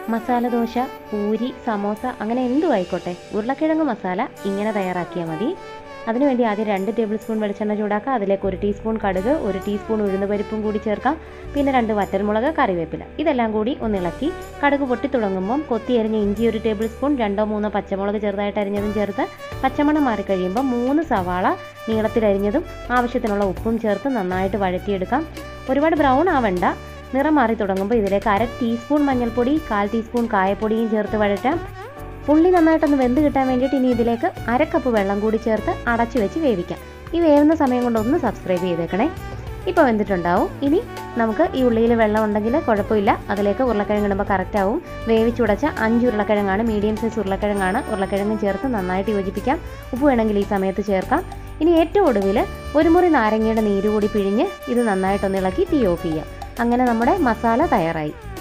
മസാല ദോശ, പൂരി, സമോസ അങ്ങനെ എന്തും ആയിക്കോട്ടെ ഉരുളക്കിഴങ്ങ് മസാല ഇങ്ങനെ തയ്യാറാക്കിയാൽ മതി. അതിനുവേണ്ടി ആദ്യം 2 ടേബിൾ സ്പൂൺ വെളിച്ചെണ്ണ ചൂടാക്കുക. അതിലേക്ക് 1 ടീസ്പൂൺ കടുക്, 1 ടീസ്പൂൺ ഉഴുന്നുപരിപ്പും കൂടി ചേർക്കാം. പിന്നെ 2 വറ്റൽമുളക്, കറിവേപ്പില ഇതെല്ലാം കൂടി ഒന്നിളക്കി കടുക് പൊട്ടി തുടങ്ങുമ്പം കൊത്തിയരിഞ്ഞ ഇഞ്ചി 1 ടേബിൾ സ്പൂൺ, 2-3 പച്ചമുളക് ചെറുതായിട്ട് അരിഞ്ഞതും ചേർത്ത് പച്ചമണം മാറിക്കഴിയുമ്പോൾ 3 സവാള നീളത്തിലരിഞ്ഞതും ആവശ്യത്തിനുള്ള ഉപ്പും ചേർത്ത് നന്നായിട്ട് വഴറ്റിയെടുക്കാം. ഒരുപാട് ബ്രൗൺ ആവണ്ട. നിറം മാറി തുടങ്ങുമ്പോൾ ഇതിലേക്ക് 1/2 ടീസ്പൂൺ മഞ്ഞൾപ്പൊടി, 1/4 ടീസ്പൂൺ കായപ്പൊടിയും ചേർത്ത് വഴറ്റാം. ഉള്ളി നന്നായിട്ടൊന്ന് വെന്ത് കിട്ടാൻ വേണ്ടിയിട്ട് ഇനി ഇതിലേക്ക് 1/2 കപ്പ് വെള്ളം കൂടി ചേർത്ത് അടച്ചു വെച്ച് വേവിക്കാം. ഈ വേവുന്ന സമയം കൊണ്ട് ഒന്ന് സബ്സ്ക്രൈബ് ചെയ്തേക്കണേ. ഇപ്പോൾ വെന്തിട്ടുണ്ടാവും. ഇനി നമുക്ക് ഈ ഉള്ളിയിൽ വെള്ളം ഉണ്ടെങ്കിൽ കുഴപ്പമില്ല. അതിലേക്ക് ഉരുളക്കിഴങ്ങ് ഇടുമ്പോൾ കറക്റ്റ് ആവും. വേവിച്ചുടച്ച 5 ഉരുളക്കിഴങ്ങാണ്, മീഡിയം സൈസ് ഉരുളക്കിഴങ്ങാണ്. ഉരുളക്കിഴങ്ങും ചേർത്ത് നന്നായിട്ട് യോജിപ്പിക്കാം. ഉപ്പ് വേണമെങ്കിൽ ഈ സമയത്ത് ചേർക്കാം. ഇനി ഏറ്റവും ഒടുവിൽ 1 മുറി നാരങ്ങയുടെ നീര് കൂടി പിഴിഞ്ഞ് ഇത് നന്നായിട്ടൊന്ന് ഇളക്കി തീ ഓഫ് ചെയ്യാം. അങ്ങനെ നമ്മുടെ മസാല തയ്യാറായി.